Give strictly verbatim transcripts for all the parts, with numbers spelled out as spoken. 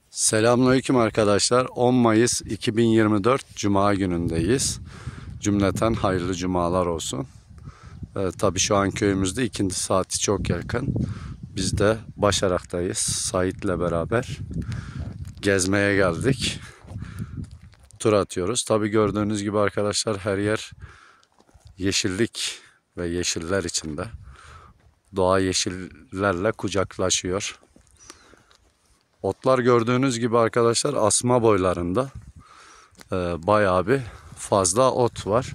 Selamünaleyküm arkadaşlar. on Mayıs iki bin yirmi dört Cuma günündeyiz. Cümleten hayırlı cumalar olsun. Ee, tabii şu an köyümüzde ikindi saati çok yakın. Biz de Başarak'tayız. Sait'le beraber gezmeye geldik. Tur atıyoruz. Tabii gördüğünüz gibi arkadaşlar her yer yeşillik ve yeşiller içinde. Doğa yeşillerle kucaklaşıyor. Otlar gördüğünüz gibi arkadaşlar asma boylarında ee, bayağı bir fazla ot var.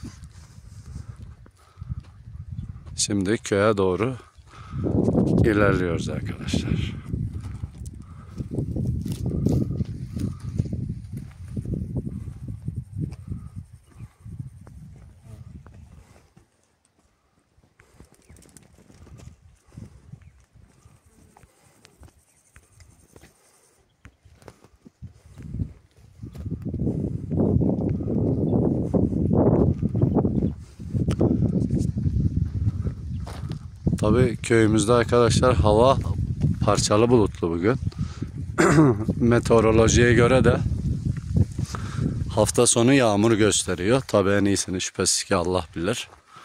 Şimdi köye doğru ilerliyoruz arkadaşlar. Tabii köyümüzde arkadaşlar hava parçalı bulutlu bugün. Meteorolojiye göre de hafta sonu yağmur gösteriyor. Tabii en iyisini şüphesiz ki Allah bilir.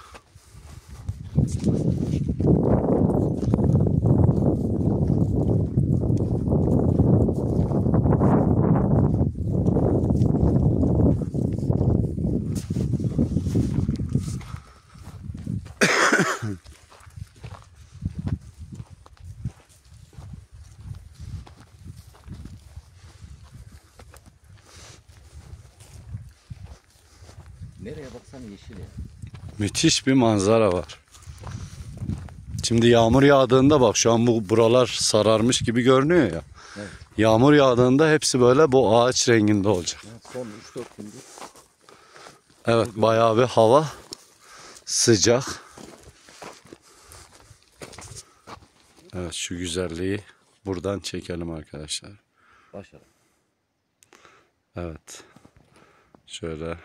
Nereye baksan yeşil ya. Müthiş bir manzara var. Şimdi yağmur yağdığında bak şu an bu buralar sararmış gibi görünüyor ya. Evet. Yağmur yağdığında hepsi böyle bu ağaç renginde olacak. Yani son üç dört gündür. Evet, bayağı bir hava sıcak. Evet, şu güzelliği buradan çekelim arkadaşlar. Başarılı. Evet. Şöyle.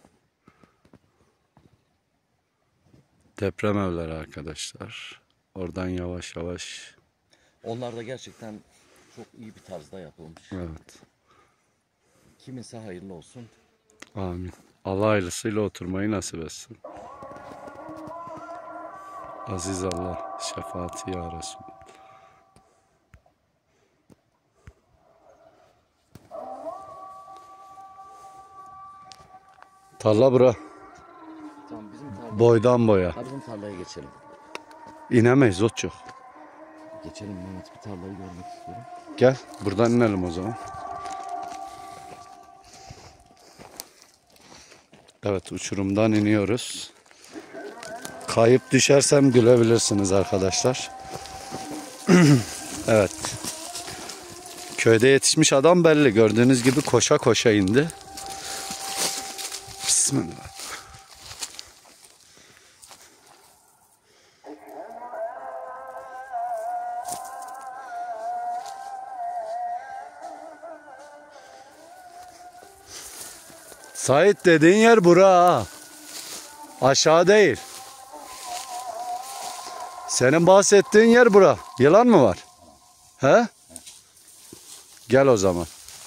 Deprem evleri arkadaşlar. Oradan yavaş yavaş. Onlar da gerçekten çok iyi bir tarzda yapılmış. Evet. Kiminse hayırlı olsun. Amin. Allah hayırlısıyla oturmayı nasip etsin. Aziz Allah, şefaati ya Resul. Tarla bura. Tamam bizim tarlaya. Boydan boya. Hadi bizim tarlaya geçelim. İnemeyiz, ot çok. Geçelim Mehmet, bir tarlayı görmek istiyorum. Gel buradan inelim o zaman. Evet, uçurumdan iniyoruz. Kayıp düşersem gülebilirsiniz arkadaşlar. Evet. Köyde yetişmiş adam belli. Gördüğünüz gibi koşa koşa indi. Bismillah. Sait dediğin yer bura ha. Aşağı değil. Senin bahsettiğin yer bura. Yılan mı var? He? Gel o zaman.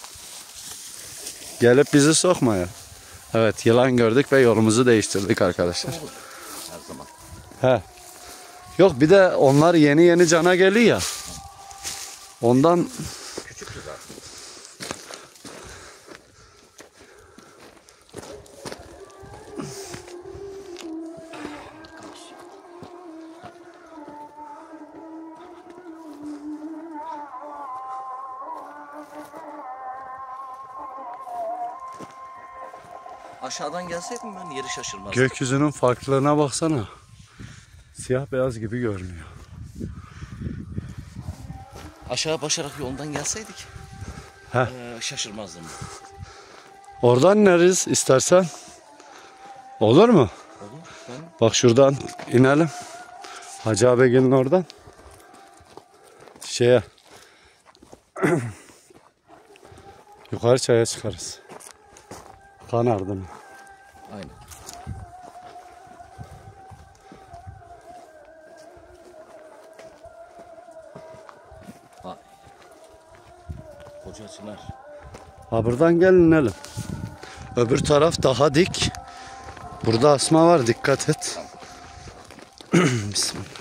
Gelip bizi sokma ya. Evet, yılan gördük ve yolumuzu değiştirdik arkadaşlar. Her zaman. He. Yok, bir de onlar yeni yeni cana geliyor ya. Ondan Küçük bir zaten. Aşağıdan gelseydim ben yeri şaşırmazdım. gökyüzünün farklılığına baksana. Siyah beyaz gibi görünüyor. Aşağı Başarak yolundan gelseydik Heh. ee, şaşırmazdım. Oradan ineriz istersen. Olur mu? Olur. Ben... Bak şuradan inelim. Hacı Abigel'in oradan. Şeye. Yukarı çaya çıkarız. Kan ardına. Aynen. Vay. Koca çınar. Ha buradan gelin inelim. Öbür taraf daha dik. Burada asma var, dikkat et. Bismillah.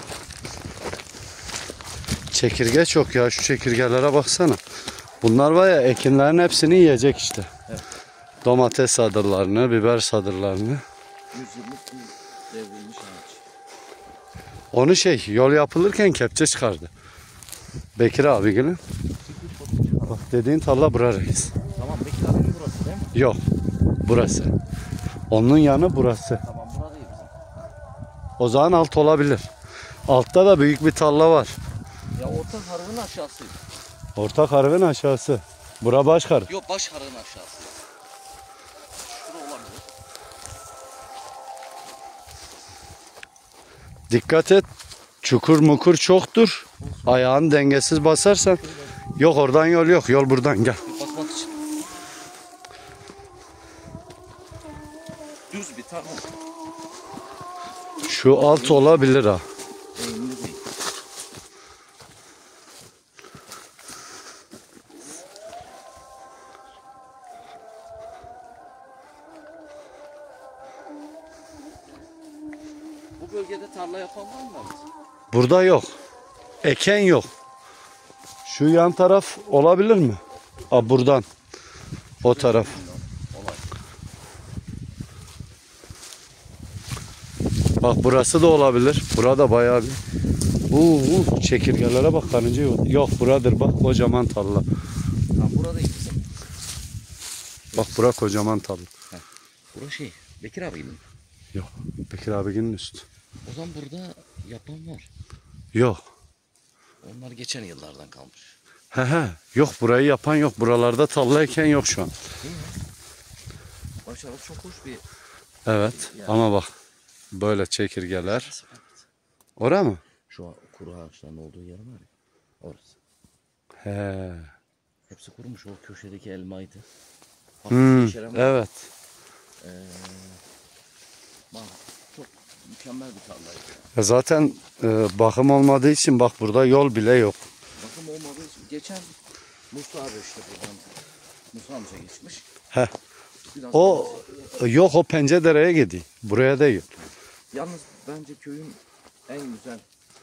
Çekirge çok ya, şu çekirgelere baksana. Bunlar var ya, ekinlerin hepsini yiyecek işte. Evet. Domates sadırlarını, biber sadırlarını. Yüzyıllık bir devrilmiş ağaç. Onu şey, yol yapılırken kepçe çıkardı. Bekir abi gelin. Bak dediğin tarla bura reis. Tamam, Bekir abinin burası değil mi? Yok, burası. Onun yanı burası. Tamam, burada değil bizim. O zaman alt olabilir. Altta da büyük bir tarla var. Ya orta harının aşağısıydı. Orta kargın aşağısı. Bura baş karı. Yok, baş harının aşağısı. Şurada olabilir. Dikkat et. Çukur mukur çoktur. Ayağını dengesiz basarsan. Yok, oradan yol yok. Yol buradan, gel. Bir bakmak için. Düz bir tarla. Şu alt olabilir ha. Eğimli değil. Bu bölgede tarla yapan var mı abi? Burada yok. Eken yok. Şu yan taraf olabilir mi? Ha, buradan. O taraf. Olay. Bak burası da olabilir. Burada bayağı bir. Uuu, çekirgelere bak, karınca yok. Yok, buradır bak, kocaman tarla. Tam burada değil bizim. Bak bura kocaman tarla. Burası şey, Bekir abinin. Yok. Bekir abinin üstü. O zaman burada yapan var. Yok. Onlar geçen yıllardan kalmış. He he. Yok, burayı yapan yok. Buralarda tarla eken yok şu an. Değil mi? Başarılı çok hoş bir... Evet. Yani. Ama bak. Böyle çekirgeler. Ora mı? Şu an kuru ağaçların olduğu yer var ya. Orası. He. Hepsi kurumuş. O köşedeki elmaydı. Hmm, yeşeren var. evet. Ee, bak, çok mükemmel bir tarlaydı. Ya zaten e, bakım olmadığı için bak burada yol bile yok. Bakım olmadığı için geçen Musa abi işte buradan Musa amca geçmiş. He. Biraz O yok, o Pencedere'ye gidiyor. Buraya değil. yalnız bence köyün en güzel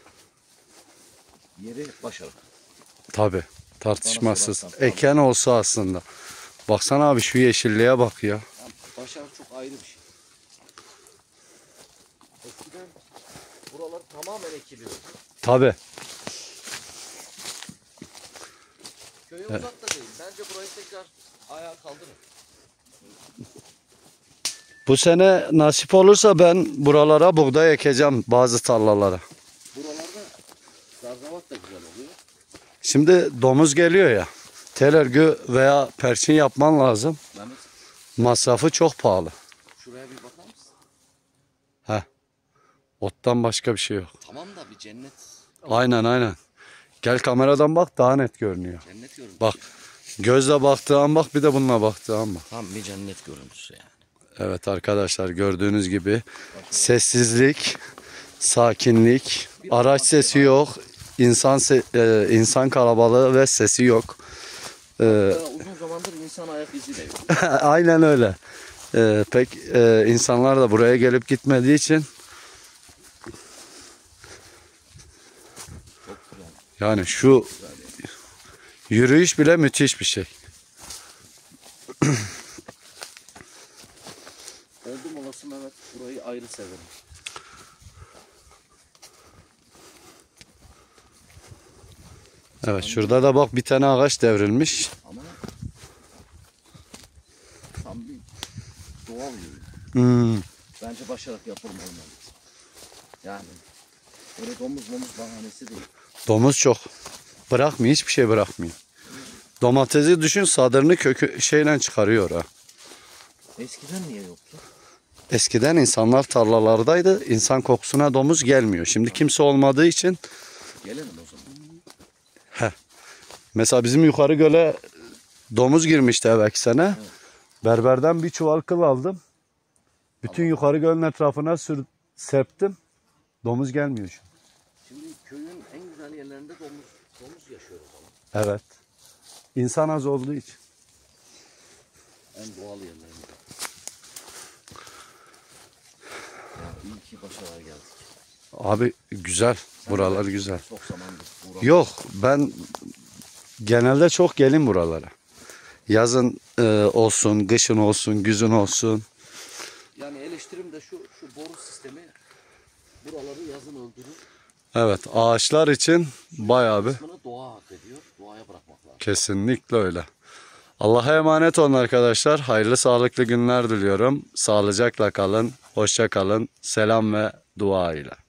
yeri Başarık. Tabi. Tartışmasız. Bana sorarsan, Eken olsa aslında. Baksana abi, şu yeşilliğe bak ya. Yani Başarık çok ayrı bir şey. Eskiden buralar tamamen ekiliyordu. Tabi. Köye uzak da değil. Bence burayı tekrar ayağa kaldırın. Bu sene nasip olursa ben buralara buğday ekeceğim, bazı tarlalara. Buralarda zarzavat da güzel oluyor. Şimdi domuz geliyor ya. Tel örgü veya perçin yapman lazım. Mehmet, Masrafı çok pahalı. şuraya bir bakar mısın? Heh. Ottan başka bir şey yok. Tamam da bir cennet. Aynen aynen. Gel kameradan bak, daha net görünüyor. Cennet görüntüsü. Bak. Gözle baktığın bak, bir de bununla baktığın bak. Tam bir cennet görüntüsü yani. Evet arkadaşlar, gördüğünüz gibi sessizlik, sakinlik, araç sesi yok, insan se e, insan kalabalığı ve sesi yok. E, Ya uzun zamandır insan ayak izi de yok. aynen öyle. E, pek e, insanlar da buraya gelip gitmediği için Çok güzel. yani şu yürüyüş bile müthiş bir şey. Oldum olası Mehmet burayı ayrı severim. Evet, şurada da bak bir tane ağaç devrilmiş. Ama tam bir doğal yürüyüş. Hmm. Bence başarak yapılmalı. Yani öyle domuz domuz bahanesi değil. Domuz çok. Bırakmıyor, hiçbir şey bırakmıyor. Domatesi düşün, sadırını kökü şeyle çıkarıyor ha. Eskiden niye yoktu? Eskiden insanlar tarlalardaydı. İnsan kokusuna domuz gelmiyor. Şimdi kimse olmadığı için Gelelim o zaman. mesela bizim yukarı göle domuz girmişti evvelki sene. Evet. Berberden bir çuval kıl aldım. Bütün yukarı gölün etrafına sür serptim. Domuz gelmiyor şu an. Şimdi köyün en güzel yerlerinde domuz domuz yaşıyor o zaman. Evet. İnsan az olduğu için. En doğal yerlerinde. Ya iyi ki Başak'a geldik. Abi güzel. Buralar güzel. Çok zamandır uğraştık. Yok, ben genelde çok gelin buralara. Yazın e, olsun, kışın olsun, güzün olsun. Yani eleştirim de şu, şu boru sistemi buraları yazın öldürür. Evet, ağaçlar için bayağı bir Kısmını doğa hak ediyor. Doğaya bırakmak lazım. kesinlikle öyle. Allah'a emanet olun arkadaşlar. Hayırlı sağlıklı günler diliyorum. Sağlıcakla kalın, hoşça kalın. Selam ve dua ile.